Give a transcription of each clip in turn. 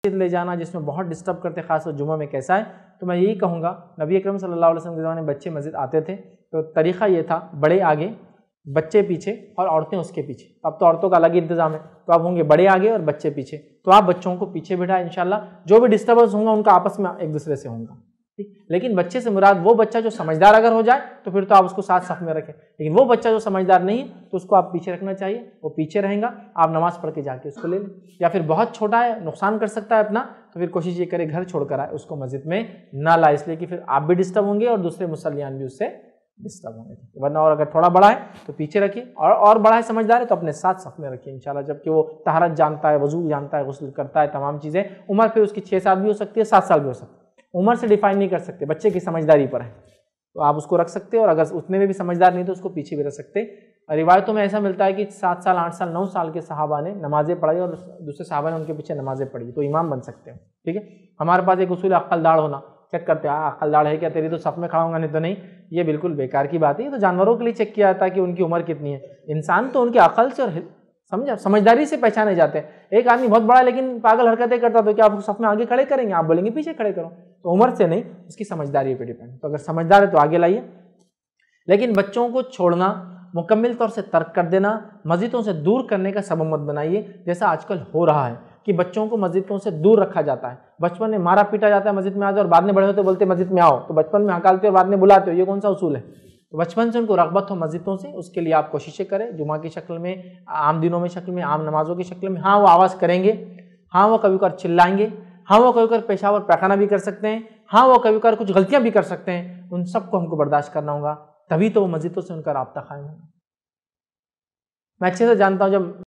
ले जाना जिसमें बहुत डिस्टर्ब करते, खासकर जुमा में कैसा है, तो मैं यही कहूँगा नबी अकरम सल्लल्लाहु अलैहि वसल्लम के ज़माने में बच्चे मस्जिद आते थे तो तरीक़ा ये था, बड़े आगे बच्चे पीछे और औरतें उसके पीछे। अब तो औरतों का अलग ही इंतज़ाम है, तो आप होंगे बड़े आगे और बच्चे पीछे, तो आप बच्चों को पीछे बिठाएं। इंशाल्लाह जो भी डिस्टर्बेंस होगा उनका आपस में एक दूसरे से होगा, ठीक। लेकिन बच्चे से मुराद वो बच्चा जो समझदार अगर हो जाए तो फिर तो आप उसको साथ सफ में रखें, लेकिन वो बच्चा जो समझदार नहीं है तो उसको आप पीछे रखना चाहिए, वो पीछे रहेगा, आप नमाज़ पढ़ के जाके उसको ले लें। या फिर बहुत छोटा है, नुकसान कर सकता है अपना, तो फिर कोशिश ये करे घर छोड़कर आए, उसको मस्जिद में ना लाए, इसलिए कि फिर आप भी डिस्टर्ब होंगे और दूसरे मुसल्लियान भी उससे डिस्टर्ब होंगे। वरना और अगर थोड़ा बड़ा है तो पीछे रखिए, और बड़ा है समझदार है तो अपने साथ सफ में रखिए इंशाल्लाह। जबकि वो तहरत जानता है, वजू जानता है, गुस्ल करता है, तमाम चीज़ें। उम्र फिर उसकी 6 साल भी हो सकती है, 7 साल भी हो सकती है, उम्र से डिफाइन नहीं कर सकते, बच्चे की समझदारी पर है, तो आप उसको रख सकते हो। और अगर उतने में भी समझदार नहीं तो उसको पीछे भी रख सकते। रिवायतों में ऐसा मिलता है कि 7 साल, 8 साल, 9 साल के सहाबा ने नमाजें पढ़ाई और दूसरे सहाबा ने उनके पीछे नमाजें पढ़ी, तो इमाम बन सकते हो, ठीक है। हमारे पास एक उसूल अक्लदाड़ होना, चेक करते हैं अक्लदाड़ है क्या तेरी, तो सफ में खड़ा होगा, नहीं तो नहीं, ये बिल्कुल बेकार की बात है। ये तो जानवरों के लिए चेक किया जाता है कि उनकी उम्र कितनी है, इंसान तो उनकी अकल से और समझदारी से पहचाने जाते हैं। एक आदमी बहुत बड़ा लेकिन पागल हरकतें करता तो क्या आप सफ में आगे खड़े करेंगे? आप बोलेंगे पीछे खड़े करो। तो उम्र से नहीं, उसकी समझदारी पे डिपेंड। तो अगर समझदार है तो आगे लाइए, लेकिन बच्चों को छोड़ना, मुकम्मल तौर से तर्क कर देना, मस्जिदों से दूर करने का सबब मत बनाइए, जैसा आजकल हो रहा है कि बच्चों को मस्जिदों से दूर रखा जाता है। बचपन में मारा पीटा जाता है, मस्जिद में आ जाओ, और बाद में बड़े होते बोलते मस्जिद में आओ, तो बचपन में हकालते हो, बाद में बुलाते हो, ये कौन सा उसूल है? तो बचपन से उनको रग़बत हो मस्जिदों से, उसके लिए आप कोशिशें करें, जुमा की शक्ल में, आम दिनों में शक्ल में, आम नमाजों की शक्ल में। हाँ वो आवाज़ करेंगे, हाँ वो कभी कभार चिल्लाएंगे, हाँ वो कभी कभार पेशाब और पैखाना भी कर सकते हैं, हाँ वो कभी कभार कुछ गलतियाँ भी कर सकते हैं, उन सबको हमको बर्दाश्त करना होगा, तभी तो वो मस्जिदों से उनका राब्ता कायम होगा। मैं अच्छे से जानता हूँ जब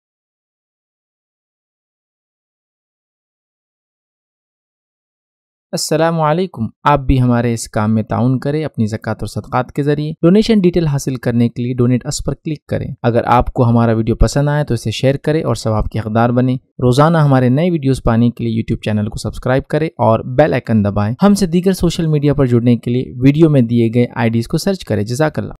अस्सलामु अलैकुम। आप भी हमारे इस काम में ताउन करें अपनी ज़कात और सदक़ात के जरिए। डोनेशन डिटेल हासिल करने के लिए डोनेट अस पर क्लिक करें। अगर आपको हमारा वीडियो पसंद आए तो इसे शेयर करें और सवाब के हकदार बने। रोजाना हमारे नए वीडियोस पाने के लिए यूट्यूब चैनल को सब्सक्राइब करें और बेल आइकन दबाएं। हमसे दीगर सोशल मीडिया पर जुड़ने के लिए वीडियो में दिए गए IDs को सर्च करें। जज़ाकल्लाह।